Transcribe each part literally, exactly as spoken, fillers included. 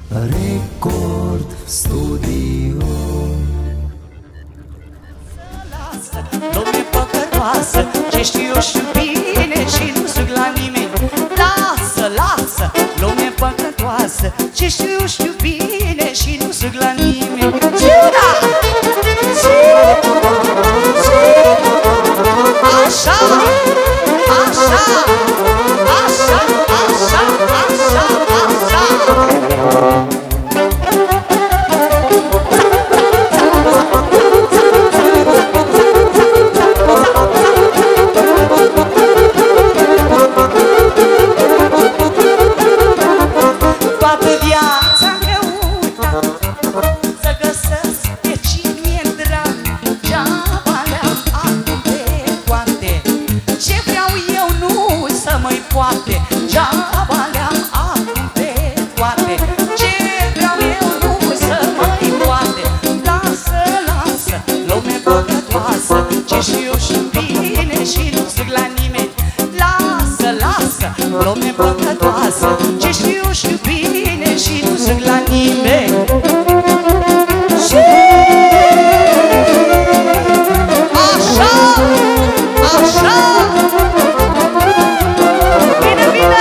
Record Studio. Lume păcătoasă, ce știu eu știu bine și nu suc la nimeni. Lasă, lasă, lume păcătoasă, ce știu eu știu bine și nu suc la nimeni. Zura! Așa, așa, așa, așa, așa, așa. Toată viața-mi căutat să găsesc pe cine-mi drag. Geaba le-am acum pe toate, ce vreau eu nu să mai poate. Geaba le-am acum pe toate, ce vreau eu nu să mai poate. Lasă, lasă, lume păcătoasă, ce știu eu știu bine și nu zic la nimeni. Lasă, lasă, lume păcătoasă, ce știu eu știu bine și nu zic la nimeni. Așa, așa, bine, bine.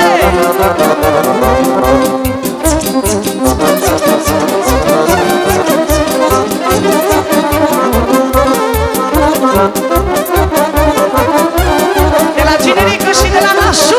De la Generică și de la Nașu.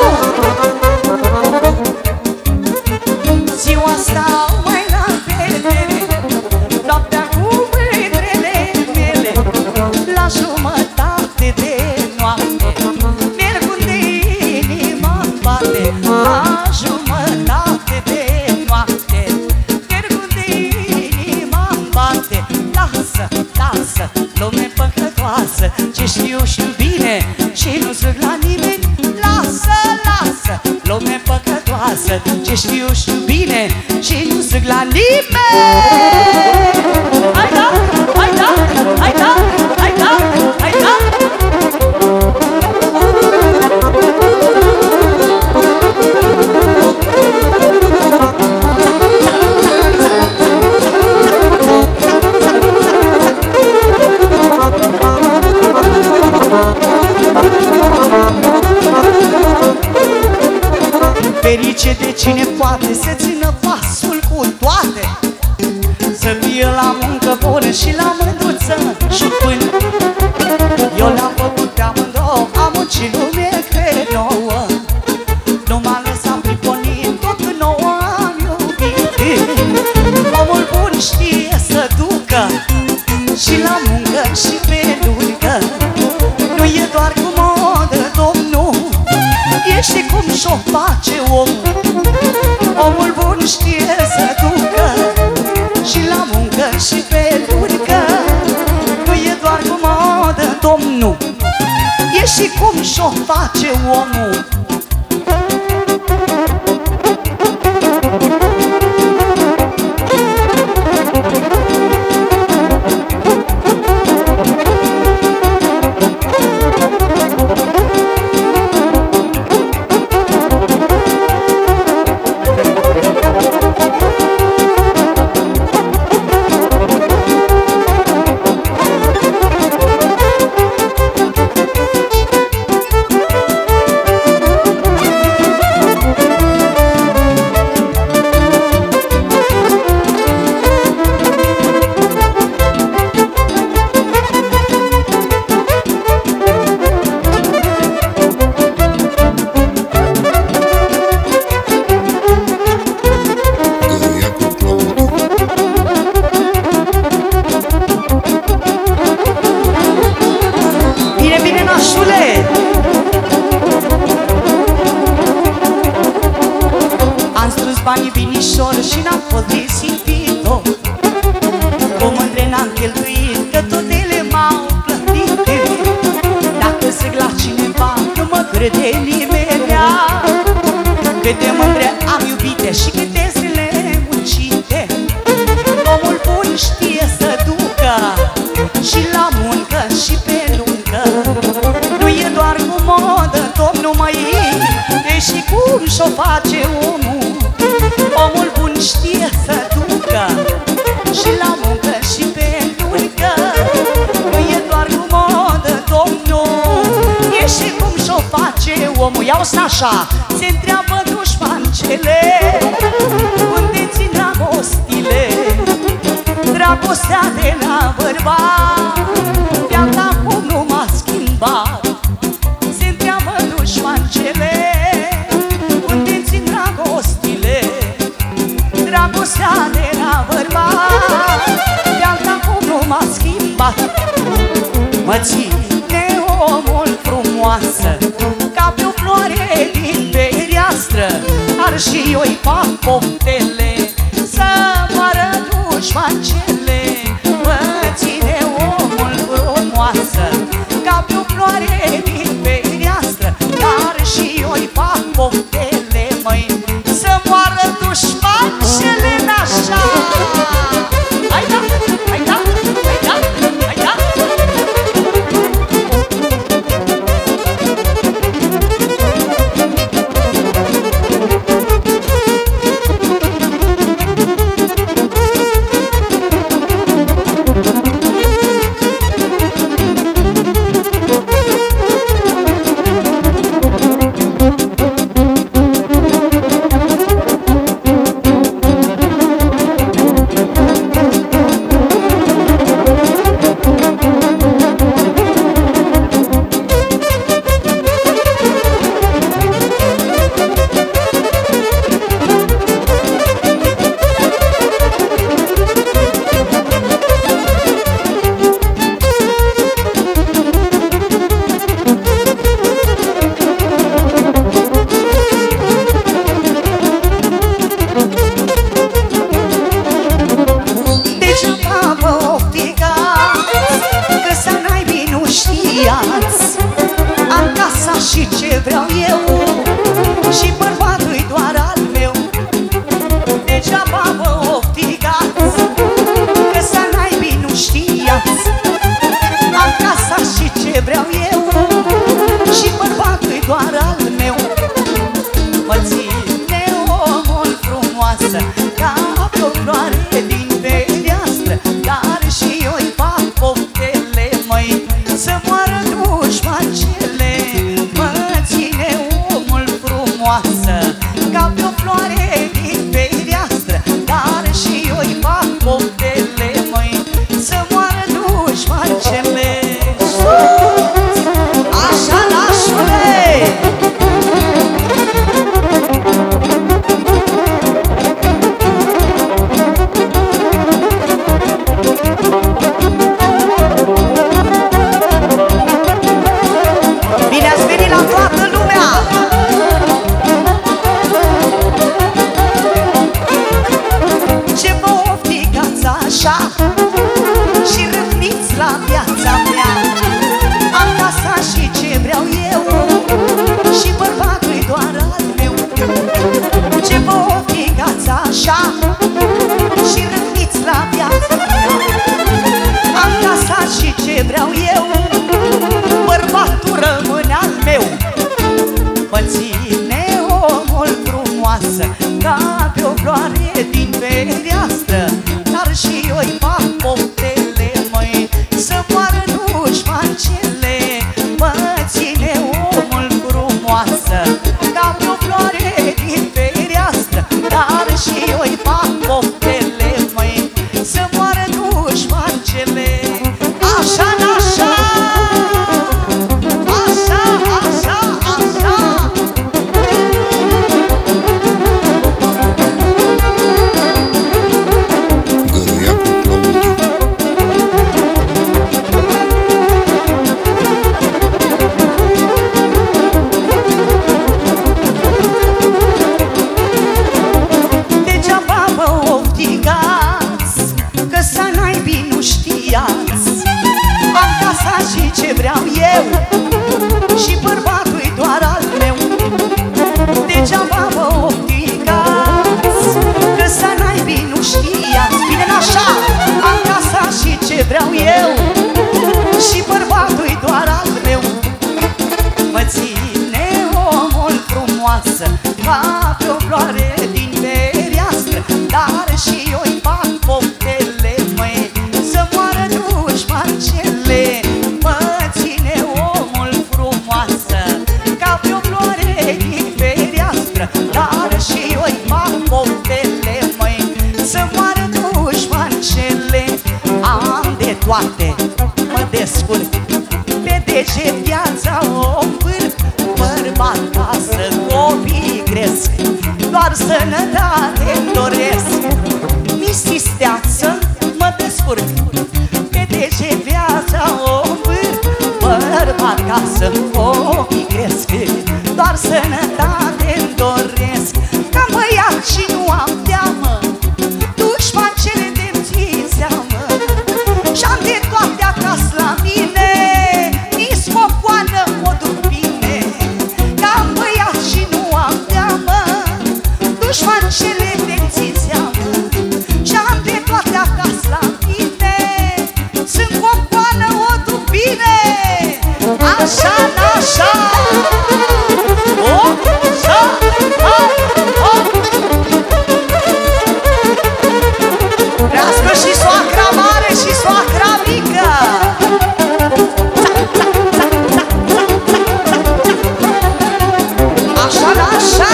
Ziua stau mai la vedere, noaptea cu mândrele mele. La jumătate de noapte merg unde inima-mi bate. La jumătate de noapte merg unde inima-mi bate. Lasă, lasă, lume păcătoasă, ce știu eu știu bine și nu zic la nimeni. Lasă, lasă, lume păcătoasă, ce știu eu știu bine și nu zic la nimeni. Hai da, hai da, hai da, hai da, hai da. Ferice de cine poate să țină pasul cu toate, să fie la muncă bună și la mândruță și până. Eu le-am făcut pe amândouă, am muncit lume crede nouă. Nu m-am lăsat priponit, tot în nouă am iubit. Omul bun știe să ducă și la muncă și pe luncă. Nu e doar cu modă, domnul, e și cum și-o face omul. Omul bun știe să ducă și la muncă și pe luncă. Nu e doar cu modă, domnul, e și cum și-o face omul. Banii binișor și n-am fost risipitor, cu mândre n-am cheltuit, că tot ele m-au plătit. Dacă zic la cineva, nu mă crede nimenea, câte mândre am iubite și câte zile muncite. Omul bun știe să ducă și la muncă și pe luncă. Nu e doar cu modă, domnul măi, e și cum și-o face omul. Omul bun știe să Auzi așa, se întreabă dușmancele unde țin dragostile. Dragostea de la bărbat de-alta cum nu m-a schimbat. Se întreabă dușmancele unde țin dragostile. Dragostea de la bărbat de-alta cum nu m-a schimbat. Mă ține omul frumoasă ca pe o floare din fereastră, ar și eu-i fac poftele să moară dușmancele. Mă ține omul frumoasă ca pe o floare din fereastră, dar și eu-i fac poftele, măi, să moară dușmancele. N-așa! Hai da, hai da, hai da, hai da! Am casa și ce vreau eu și bărbatul-i doar al meu. Degeaba vă oftigați, că să naibii nu știați. Am casa și ce vreau eu și bărbatul-i doar al meu. Mă ține omul frumoasă ca pe o floare din fereastră, dar și eu-i fac poftele, măi, să moară dușmancele. Mă ține omul frumoasă ca pe o floare din fereastră, dar și eu-i fac poftele, măi, să moară dușmancele. Așa, nașule! Bine ați venit la toată lumea! Ce vă ofticați așa și râvniți la viața mea? Am casa și ce vreau eu și bărbatul-i doar al meu. Ce vă ofticați așa și râvniți la viața mea? Am casa și ce vreau eu, bărbatul rămâne al meu. Mă ține omul frumoasă ca pe o floare din fereastră, dar și eu-i fac poftele, măi, să moară dușmancele. Mă ține omul frumoasă ca pe o floare din fereastră, dar și eu-i fac poftele, măi, să moară dușmancele. Așa, așa! Așa, așa, așa! Găruia cu Claudiu. Degeaba vă oftigați, că să naibii nu știați. Am casa și ce vreau eu și bărbatul-i doar al meu. Degeaba vă oftigați, că să naibii nu știați. Bine, așa! Am casa și ce vreau eu și bărbatul-i doar al meu. Mă ține omul frumoasă ca pe o floare din fereastră, dar și eu-i fac poftele, măi, să moară dușmancele. Mă ține trece viața o învârt, bărbat, casă, copii cresc, doar sănătate-mi doresc. Misisteață mă descurc, petrece viața o învârt, bărbat, casă, copii cresc, doar sănătate-mi doresc. Ca băiat și nu am teamă, dușman cele de-mi țin seamă, și-am de toate acasă la mine, nici popoană o duc bine. Ca băiat și nu am teamă, dușman cele de-mi țin seamă, și-am de toate acasă la mine, sunt popoană o duc bine. Așa, așa, o, așa, o, o. Trească și soacra mare și soacra mică. Așa, așa.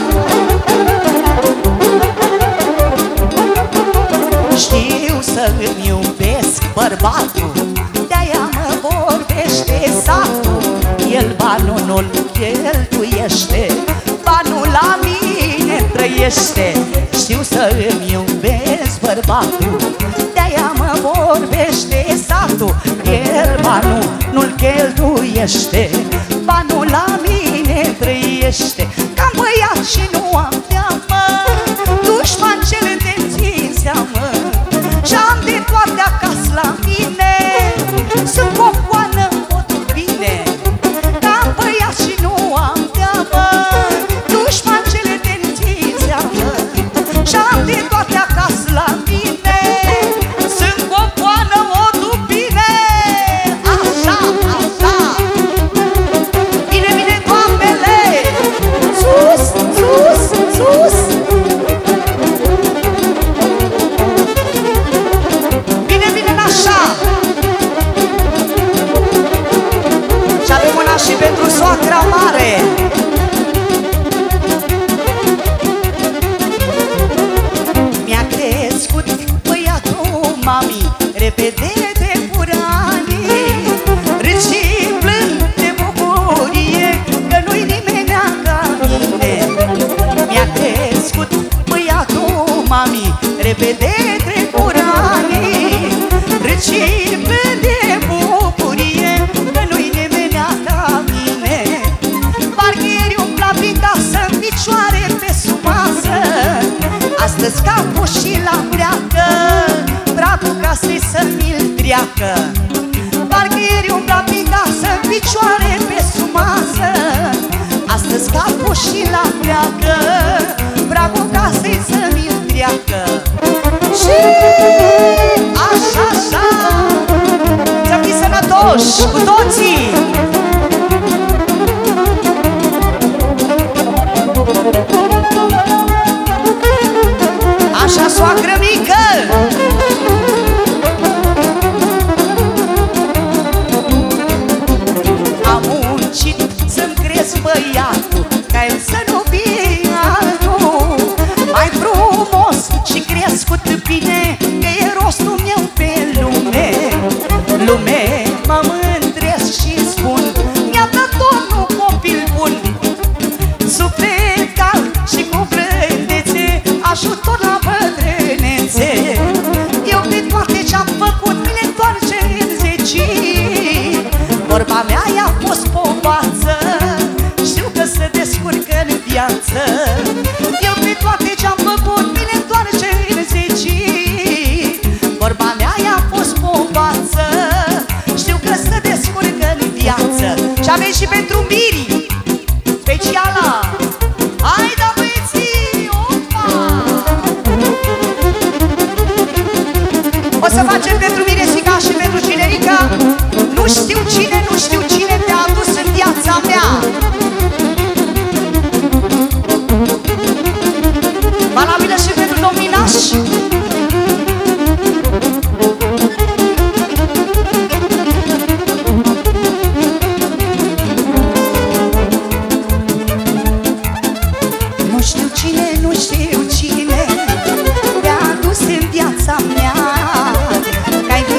Știu să îmi iubesc bărbatul, de-aia mă vorbește satul. El banul nu-l cheltuiește, banul la mine trăiește. Știu să îmi iubesc bărbatul, de-aia mă vorbește satul. El banul nu-l cheltuiește, banul la mine trăiește. Ca băiat și nu am teamă, dușman cele de-mi țin seamă, și-am de toate acasă la mine, sunt popoană o duc bine. Ca băiat și nu am teamă, dușman cele de-mi țin seamă, și-am de toate acasă la mine, sunt popoană o duc bine. Așa, așa. Bine, bine, doamnele, sus, sus, sus. Bine, bine, așa. Și avem una și pentru soacra mare. Mi-a crescut băiatul mami, repede de curanii, râd și plâng de bucurie, că nu-i nimenea ca mine. Mi-a crescut băiatul mami, repede de curanii, râd și plâng de bucurie, că nu-i nimenea ca mine. Parcă ieri umbla prin casă, în picioare pe sub masă, astăzi capul și la breacă, pragul casei să mi-l treacă. Parcă ieri umbla prin casă, în picioare pe sub masă, astăzi capul și la breacă, pragul casei să mi-l treacă. Și așa, așa, să fii sănătoși cu toții. Așa, soacră mică. Am muncit să-mi cresc băiatul, ca el să nu fie altul, mai frumos și crescut bine, că e rostul meu pe lume. Lume, mă mândresc și spun, mi-a dat Domnul copil bun, suflet cald și cu blândețe, ajutor la bătrânețe. Eu pe toate ce-am făcut mi le întoarce în zecii. Vorba mea i-a fost povață, știu că se descurcă în viață. Eu pe toate ce-am făcut mi le întoarce în zecii. Vorba mea i-a fost povață, știu că se descurcă în viață. Și avem și pentru Miri speciala. Hai da băieții, opa! O să facem pentru Miresica și pentru Cinerica. Nu știu cine, nu știu cine te-a adus în viața mea. Valabilă și pentru Dominaș. Nu știu cine, nu știu cine te-a adus în viața mea, că ai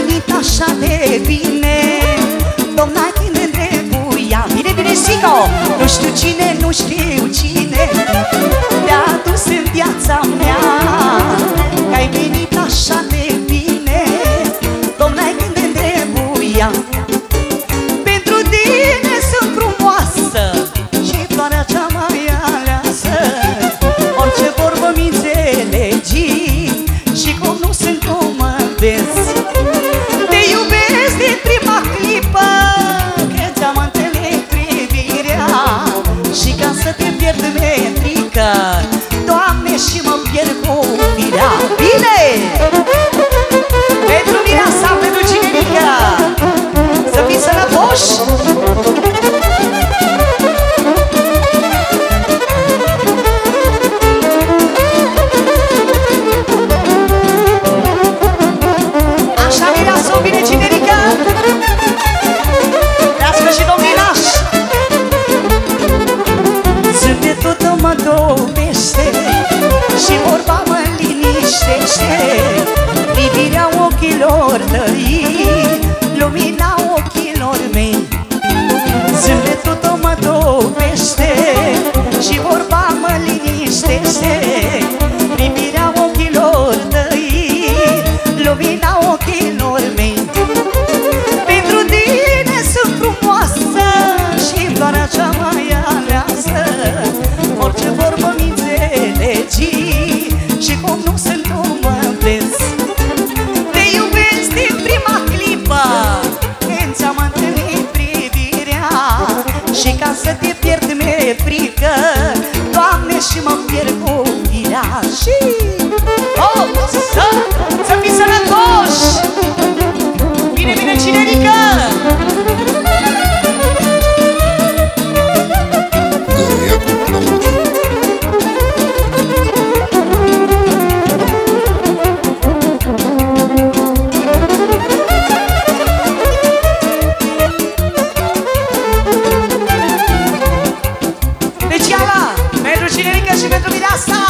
nu știu cine te-a adus în viața mea, că ai venit așa de bine, Domn-ai când te trebuia. Pentru tine sunt frumoasă și floarea cea mai aleasă, orice vorbă mi înțelegi și cum nu sunt cum mă vezi. Te iubesc din prima clipă, că ți-am întâlnit privirea, și ca să te pierd mi-e frică, Doamne, și mă pierd cu firea. Bine! Pentru mireasa, pentru cinerică, să fii sănătoși! Așa mireasa, bine cinerică! Trească și domninaș! Zâmbetul tău mă dobește și vorba mă liniștește, privirea ochilor tăi, lumina ochilor mei. Zâmbetul tău mă dobește și vorba mă liniștește, privirea ochilor tăi, lumina ochilor mei. Pentru tine sunt frumoasă și floarea cea mai aleasă, orice vorbă mi înțelegi și cum nu sunt cum mă vezi. Te iubesc din prima clipă, când ți-am întâlnit privirea, și ca să te pierd mi-e frică, Doamne, și mă pierd cu firea. Și oh, să, să fii sănătoși! Bine, bine, cinerică! Găia cu Claudiu. Deci iala, pentru cinerică și pentru mireasa.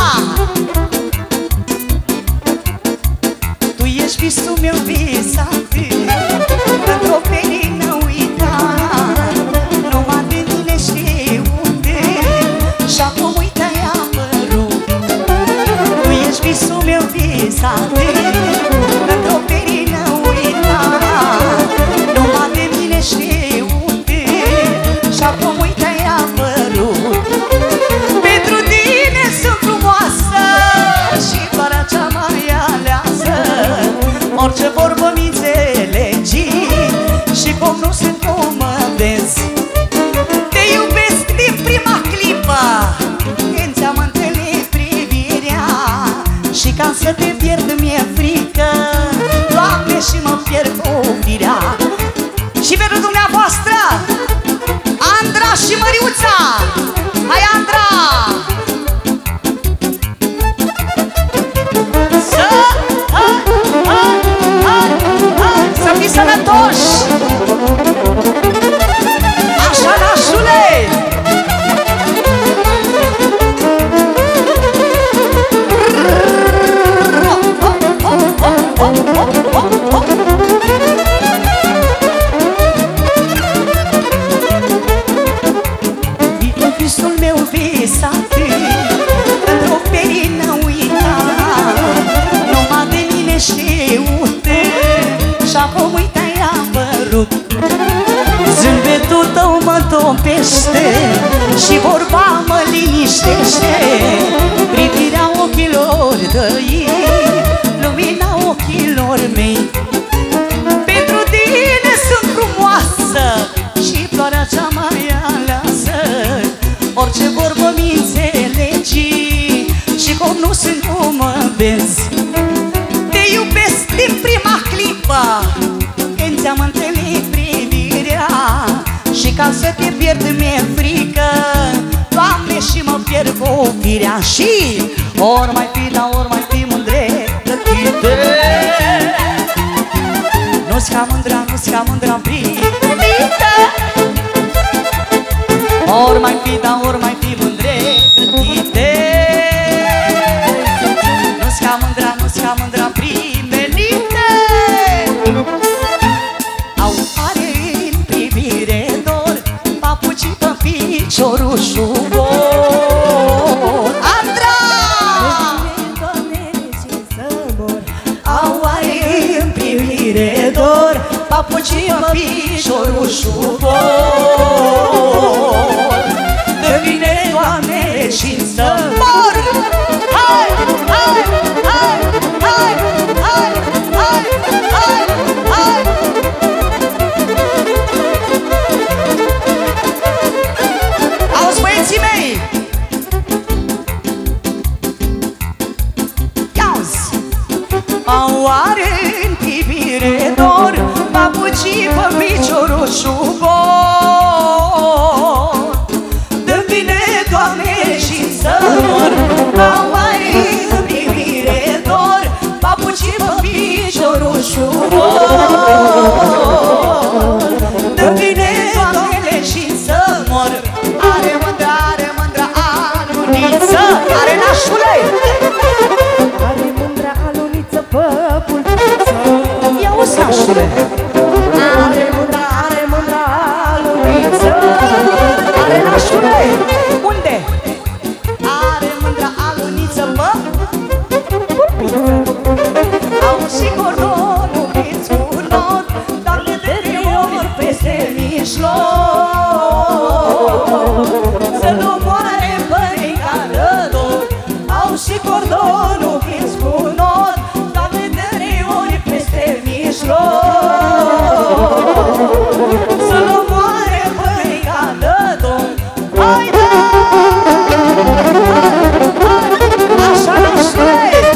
Tu ești visul meu visat, într-o pelină uitat, numai de tine știu unde, și acum uite-ai apărut. Tu ești visul meu visat, într-o pelină uitat, numai de tine știu unde, și acum uite-ai apărut. Pentru tine sunt frumoasă și floarea cea mai aleasă, orice vorbă mi înțelegi și cum nu sunt cum mă vezi. Te iubesc din prima clipă, când ți-am întâlnit privirea, și ca să te pierd mi-e frică, Doamne, și mă pierd cu firea. Și pentru dumneavoastră, Andra și Măriuța! Hai, Andra! Să, hai, hai, hai, hai, să fii sănătoși! Așa, nașule! Visul meu visat, într-o pelină uitat, numai de mine știut, și acum uite-ai apărut. Zâmbetul tău mă topește și vorba mă liniștește, privirea ochilor tăi, lumina ochilor mei. Pentru tine sunt frumoasă și floarea cea mai aleasă, orice vorbă mi înțelegi și cum nu sunt cum mă vezi. Te iubesc din prima clipă, când ți-am întâlnit privirea, și ca să te pierd mi-e frică, Doamne, și mă pierd cu firea. Și ori mai fi, dar ori mai fi mândre plătite, nu-ți ca mândra, nu-ți ca mândra primită. Ori mai fi, dar ori mai fi mândre plătite, nu-ți ca mândra, nu-ți ca mândra primenite. Au are în privire dor, papucii pe piciorușul gol. papucii pe piciorul șupor. Dă vine, Doamne, și să mor. Hai, hai, hai, hai, hai, hai, hai, hai. Auzi, băieții mei! Ia-uzi! Oare în privire dor papucii pe piciorul șupor. Dă-mi vine, Doamne, și să mor. Oare în privire dor papucii pe piciorul șupor. Dă-mi vine, Doamne, și să mor. Are mândra, are mândra aluniță. Are nașule! Are mândra aluniță pe pulpiță. Ia uzi, nașule! Are mândra, are mândra aluniță. Are nașule! Unde? Are mândra aluniță pe au și cordonul prins cu nod, Doamne, de trei ori peste mijloc. Să-l omoare părinca de dor. Au și cordonul prins cu nod, Doamne, de trei ori peste mijloc. Să-l omoare părinca de dor. Haide! Așa nașule!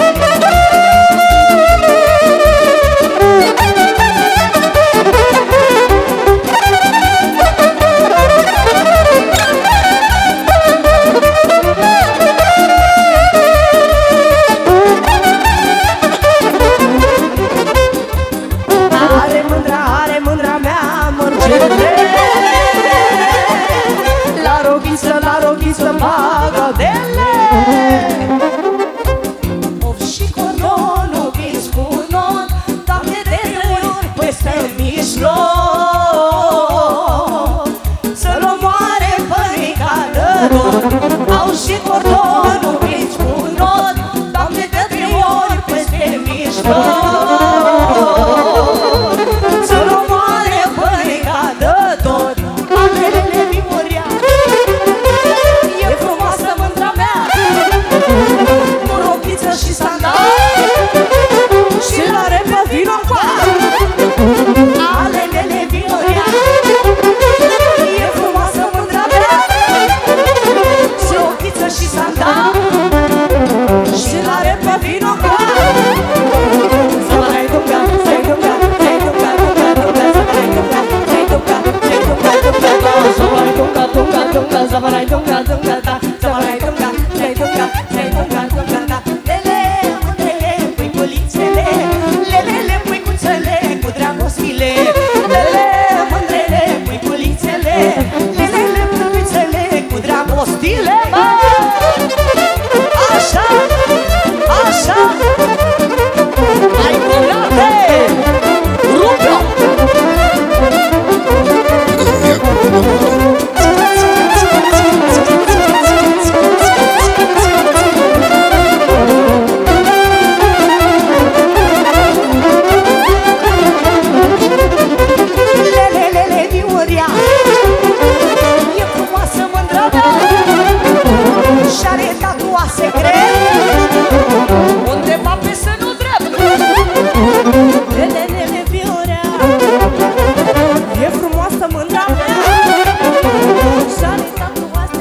Are mândra, are mândra mea mărgele. La roghiță, la roghiță bagadele. Of și cordonul prins cu nod, Doamne, de trei ori peste mijloc. Să-l omoare părinca de dor. Au și cordonul prins cu nod, Doamne, de trei ori peste mijloc. Să-l omoare părinca de dor. Amelele Vimoria, e frumoasă mândra mea, cu rochiță și sandal și l-are pe vino coa. Alelele Vimoria, e frumoasă mândra mea, și rochiță și sandal și l-are pe vino coa. Să-i dunga, să-i dunga, să-i dunga, dunga, dunga, să-i dunga, să-i dunga, să-i dunga, dunga, da. Să-i dunga, dunga, dunga, să-i dunga, dunga, da. Să-i dunga, să-i dunga, să-i dunga, dunga, da. Lele, mândrele, puiculițele, lelele, puicuțele, cu dragostile. Lele, mândrele, puiculițele, lelele, puicuțele, cu dragostile. Așa, așa. Hai, curate! Rupă! Găia cu plămâni. Lelelele Vioria, e frumoasă mândra mea, și-are tatua secret undeva pe sânul drept. Lelelele Vioria, e frumoasă mândra mea. Și-are tatuaje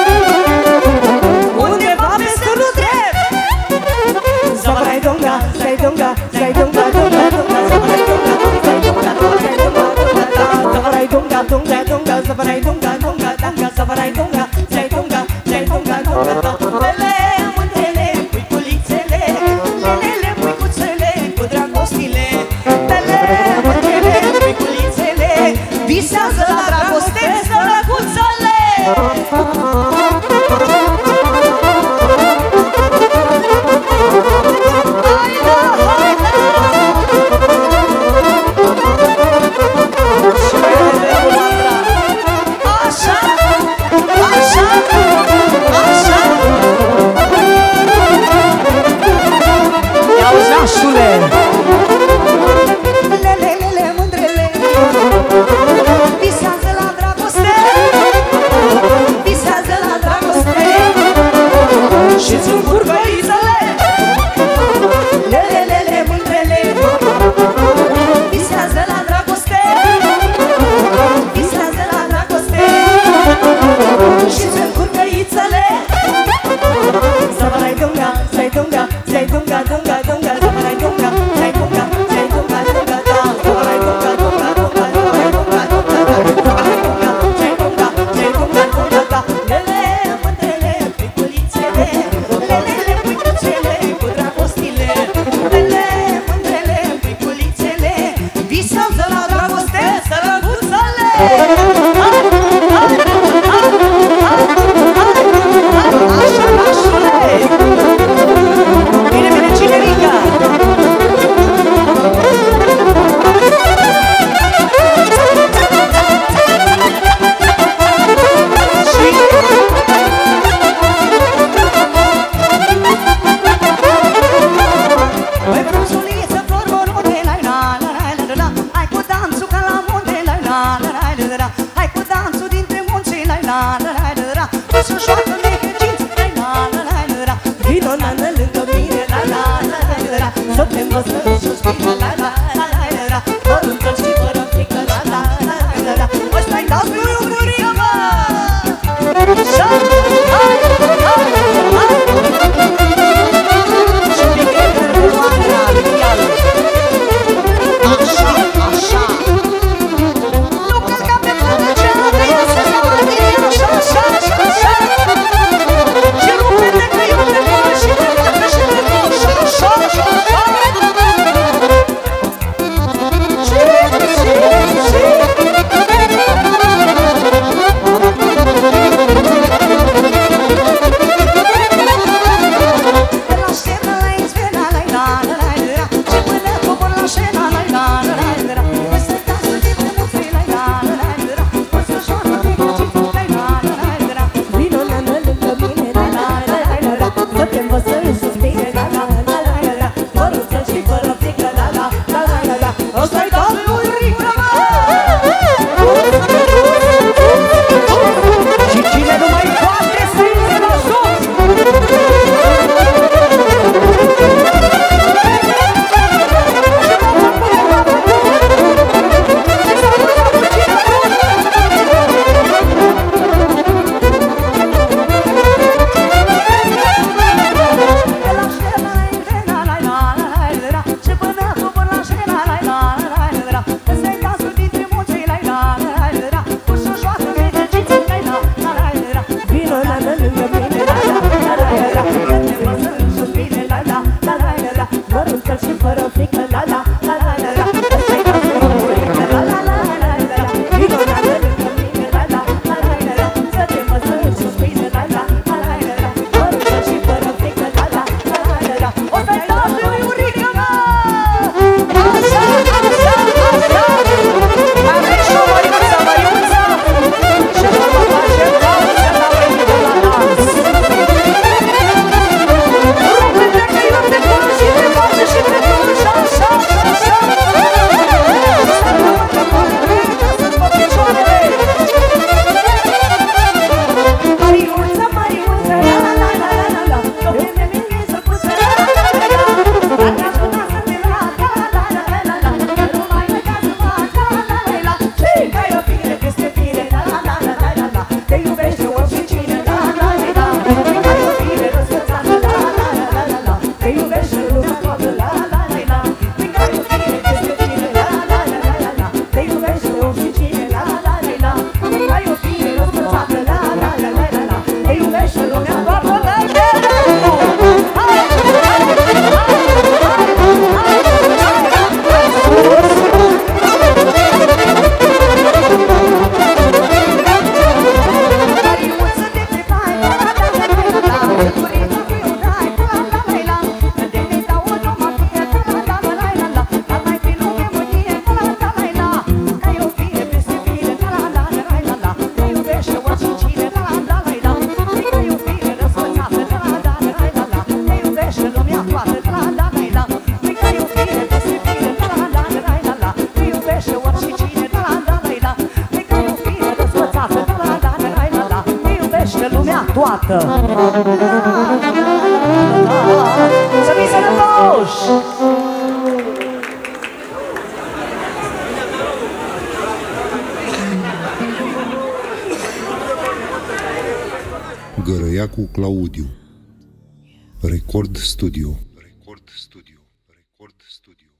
Undeva pe sânul drept. Să-i dunga, să-i dunga, să-i dunga, dunga, dunga, să-i dunga, să-i dunga, să-i dunga, dunga, da. Să-i dunga, dunga, dunga, să-i dunga, dunga, dunga, să-i dunga, să-i dunga, să-i dunga, dunga, da. Lele, mândrele, puiculițele, lelele, puicuțele, cu dragostile. Lele, mândrele, puiculițele, visează la dragoste sărăcuțele. Hai, da, hai! dunga, dunga, zavarai dunga, sai dunga, sai dunga, dunga, da, zavarai dunga, dunga, dunga, zavarai dunga, dunga, da, zavarai dunga, sai dunga, sai dunga, dunga, da. Lele, mândrele, piculițele, lelele, piculițele, cu dragostile, lele, mândrele, piculițele, visează la dragoste, sărăguțele. Așa, așule! Bine, bine, cinerica! Băi, frunzuliță, flori morunde, la la la la la la, hai cu danțul ca la munte, la la la la la la, hai cu danțul dintre munți, la la la la la la, să joacă necăcinți, la la la la la la, vino nană lângă mine, la la la la la la, să te învățăm sus bine, la la la la la la, fără înțeles și fără frică, la la la la la la, ăsta-i dansul lui Ugurică, mă! Așa, hai, hai, hai! Și pică de luarea reală. Așa, așa. Nu călca pe plană ce a trăit să se vadie, așa, așa, așa, așa. Și rupe de că eu te fac și te fac și te fac, așa, așa, așa, așa. Și, și, și. toată. Să fii sănătoși! Gărăiacu Claudiu, Record Studio. Record Studio. Record Studio.